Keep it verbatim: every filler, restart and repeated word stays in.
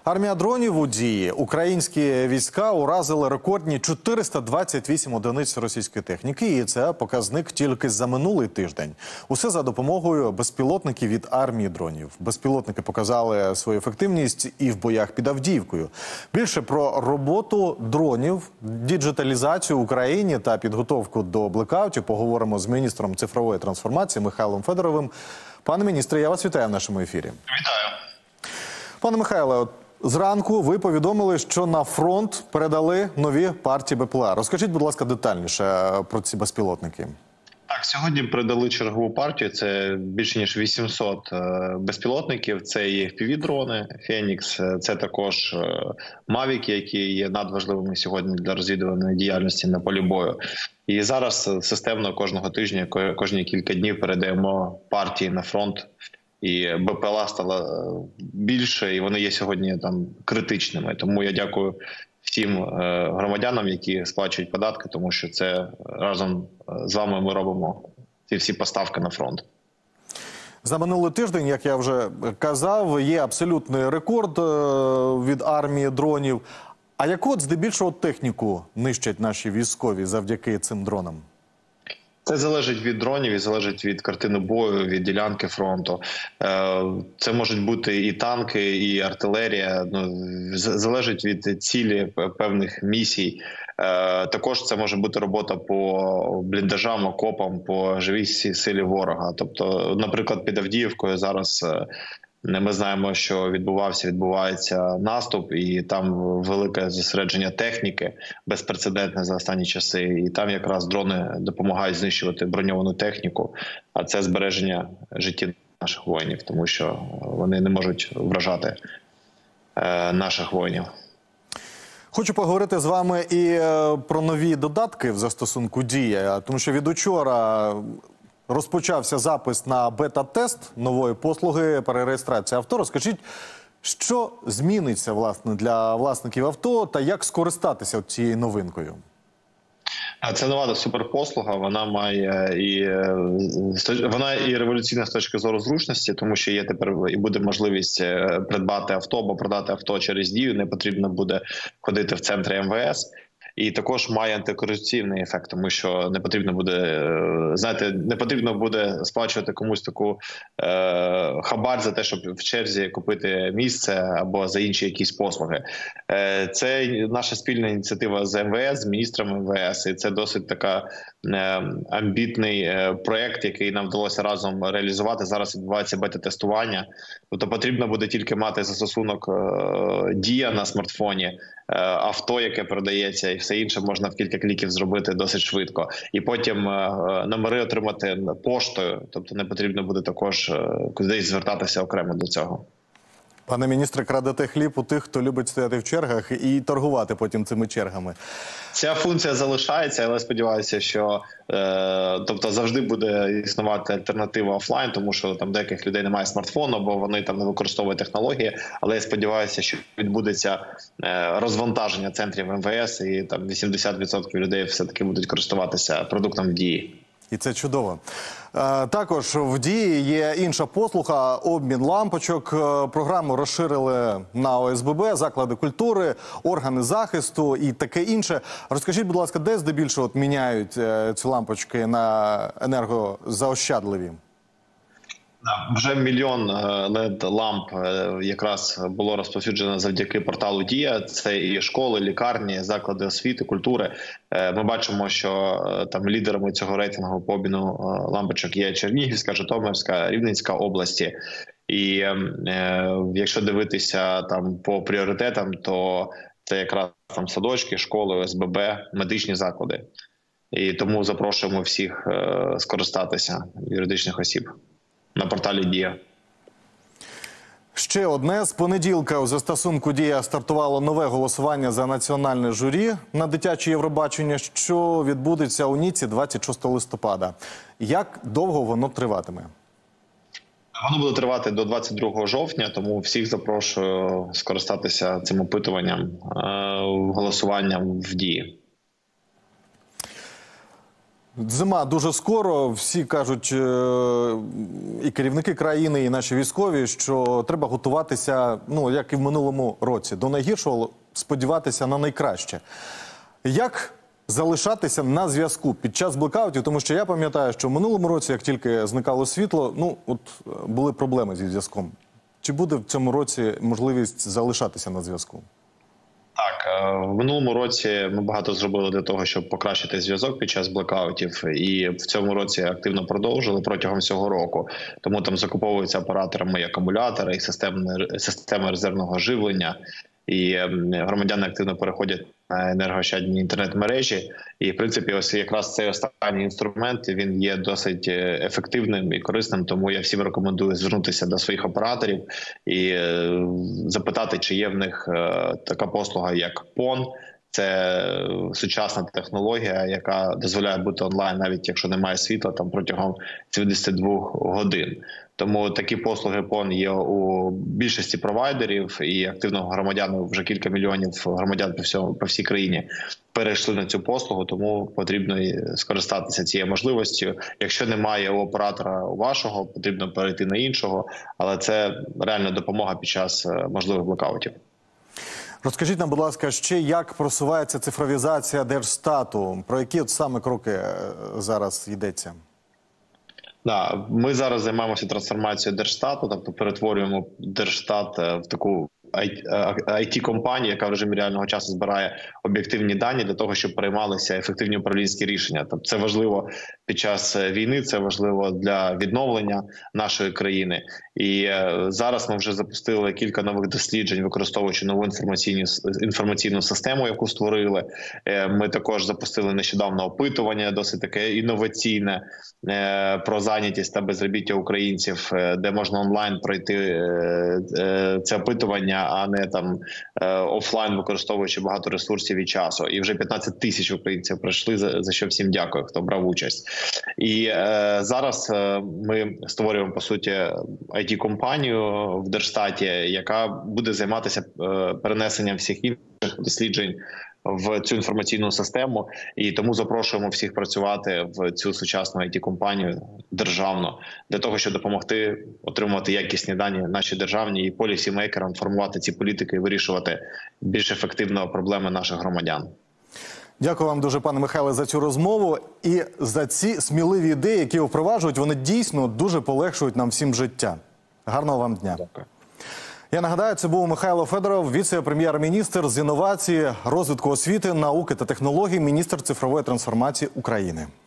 Армія дронів у дії. Українські війська уразили рекордні чотириста двадцять вісім одиниць російської техніки. І це показник тільки за минулий тиждень. Усе за допомогою безпілотників від армії дронів. Безпілотники показали свою ефективність і в боях під Авдіївкою. Більше про роботу дронів, діджиталізацію в Україні та підготовку до блекаутів поговоримо з міністром цифрової трансформації Михайлом Федоровим. Пане міністре, я вас вітаю в нашому ефірі. Вітаю. Пане Михайле, зранку ви повідомили, що на фронт передали нові партії БПЛА. Розкажіть, будь ласка, детальніше про ці безпілотники. Так, сьогодні передали чергову партію. Це більше ніж вісімсот безпілотників. Це і еф пі ві-дрони, Фенікс, це також мавіки, які є надважливими сьогодні для розвідувальної діяльності на полі бою. І зараз системно кожного тижня, кожні кілька днів передаємо партії на фронт. І БПЛА стало більше, і вони є сьогодні там критичними. Тому я дякую всім громадянам, які сплачують податки, тому що це разом з вами ми робимо ці всі поставки на фронт. За минулий тиждень, як я вже казав, є абсолютний рекорд від армії дронів. А яку от здебільшого техніку нищать наші військові завдяки цим дронам? Це залежить від дронів і залежить від картини бою, від ділянки фронту. Це можуть бути і танки, і артилерія. Залежить від цілі певних місій. Також це може бути робота по бліндажам, окопам, по живій силі ворога. Тобто, наприклад, під Авдіївкою зараз ми знаємо, що відбувався, відбувається наступ, і там велике зосередження техніки, безпрецедентне за останні часи. І там якраз дрони допомагають знищувати броньовану техніку, а це збереження життів наших воїнів, тому що вони не можуть вражати е, наших воїнів. Хочу поговорити з вами і про нові додатки в застосунку «Дія», тому що від учора розпочався запис на бета-тест нової послуги перереєстрації авто. Розкажіть, що зміниться, власне, для власників авто та як скористатися цією новинкою? Це нова суперпослуга, вона має і вона і революційна з точки зору зручності, тому що є тепер і буде можливість придбати авто або продати авто через Дію, не потрібно буде ходити в центри ем ве ес. І також має антикорупційний ефект, тому що не потрібно буде, знаєте, не потрібно буде сплачувати комусь таку е, хабар за те, щоб в черзі купити місце або за інші якісь послуги. Е, це наша спільна ініціатива з ем ве ес, з міністром ем ве ес, і це досить така е, амбітний е, проєкт, який нам вдалося разом реалізувати. Зараз відбувається бета-тестування. Тобто потрібно буде тільки мати застосунок е, Дія на смартфоні, авто, яке продається, і все інше можна в кілька кліків зробити досить швидко. І потім номери отримати поштою, тобто не потрібно буде також кудись звертатися окремо до цього. Пане міністре, крадете хліб у тих, хто любить стояти в чергах і торгувати потім цими чергами. Ця функція залишається, але сподіваюся, що е, тобто завжди буде існувати альтернатива офлайн, тому що там деяких людей немає смартфону, бо вони там не використовують технології. Але я сподіваюся, що відбудеться е, розвантаження центрів ем ве ес, і там вісімдесят відсотків людей все-таки будуть користуватися продуктом Дії. І це чудово. Також в Дії є інша послуга – обмін лампочок. Програму розширили на о ес бе бе, заклади культури, органи захисту і таке інше. Розкажіть, будь ласка, де здебільшого от міняють ці лампочки на енергозаощадливі? Вже мільйон лед-ламп якраз було розповсюджено завдяки порталу Дія. Це і школи, лікарні, заклади освіти, культури. Ми бачимо, що там лідерами цього рейтингу по обміну лампочок є Чернігівська, Житомирська, Рівненська області. І е, якщо дивитися там по пріоритетам, то це якраз там садочки, школи, о ес бе бе, медичні заклади. І тому запрошуємо всіх е, скористатися, юридичних осіб, на порталі Дія. Ще одне. З понеділка у застосунку Дія стартувало нове голосування за національне журі на дитяче Євробачення, що відбудеться у Ніці двадцять шостого листопада. Як довго воно триватиме? Воно буде тривати до двадцять другого жовтня, тому всіх запрошую скористатися цим опитуванням, голосуванням в Дії. Зима дуже скоро. Всі кажуть, е, і керівники країни, і наші військові, що треба готуватися, ну, як і в минулому році, до найгіршого, сподіватися на найкраще. Як залишатися на зв'язку під час блекаутів? Тому що я пам'ятаю, що в минулому році, як тільки зникало світло, ну, от були проблеми зі зв'язком. Чи буде в цьому році можливість залишатися на зв'язку? Так, в минулому році ми багато зробили для того, щоб покращити зв'язок під час блекаутів, і в цьому році активно продовжили протягом всього року. Тому там закуповуються операторами і акумулятори, і системи, системи резервного живлення, і громадяни активно переходять на енергоощадні інтернет-мережі. І, в принципі, ось якраз цей останній інструмент, він є досить ефективним і корисним, тому я всім рекомендую звернутися до своїх операторів і запитати, чи є в них така послуга, як пон. Це сучасна технологія, яка дозволяє бути онлайн, навіть якщо немає світла, там протягом сімдесят двох годин. Тому такі послуги пон є у більшості провайдерів, і активно громадяни, вже кілька мільйонів громадян по всьому, по всій країні перейшли на цю послугу, тому потрібно скористатися цією можливістю. Якщо немає у оператора вашого, потрібно перейти на іншого, але це реальна допомога під час можливих блекаутів. Розкажіть нам, будь ласка, ще як просувається цифровізація Держстату? Про які от саме кроки зараз йдеться? Да, ми зараз займаємося трансформацією Держстату, тобто перетворюємо Держстат в таку ай ті-компанію, яка в режимі реального часу збирає об'єктивні дані для того, щоб приймалися ефективні управлінські рішення. Тобто це важливо під час війни, це важливо для відновлення нашої країни. І зараз ми вже запустили кілька нових досліджень, використовуючи нову інформаційну, інформаційну систему, яку створили. Ми також запустили нещодавно опитування, досить таке інноваційне, про зайнятість та безробіття українців, де можна онлайн пройти це опитування, а не там офлайн, використовуючи багато ресурсів і часу. І вже п'ятнадцять тисяч українців пройшли, за, за що всім дякую, хто брав участь. І е, зараз ми створюємо, по суті, ай ті-компанію в Держстаті, яка буде займатися перенесенням всіх інших досліджень в цю інформаційну систему, і тому запрошуємо всіх працювати в цю сучасну ай ті-компанію державну, для того, щоб допомогти отримувати якісні дані наші державні і полісімейкерам формувати ці політики і вирішувати більш ефективно проблеми наших громадян. Дякую вам дуже, пане Михайле, за цю розмову і за ці сміливі ідеї, які впроваджують. Вони дійсно дуже полегшують нам всім життя. Гарного вам дня. Дякую. Я нагадаю, це був Михайло Федоров, віце-прем'єр-міністр з інновації, розвитку освіти, науки та технологій, міністр цифрової трансформації України.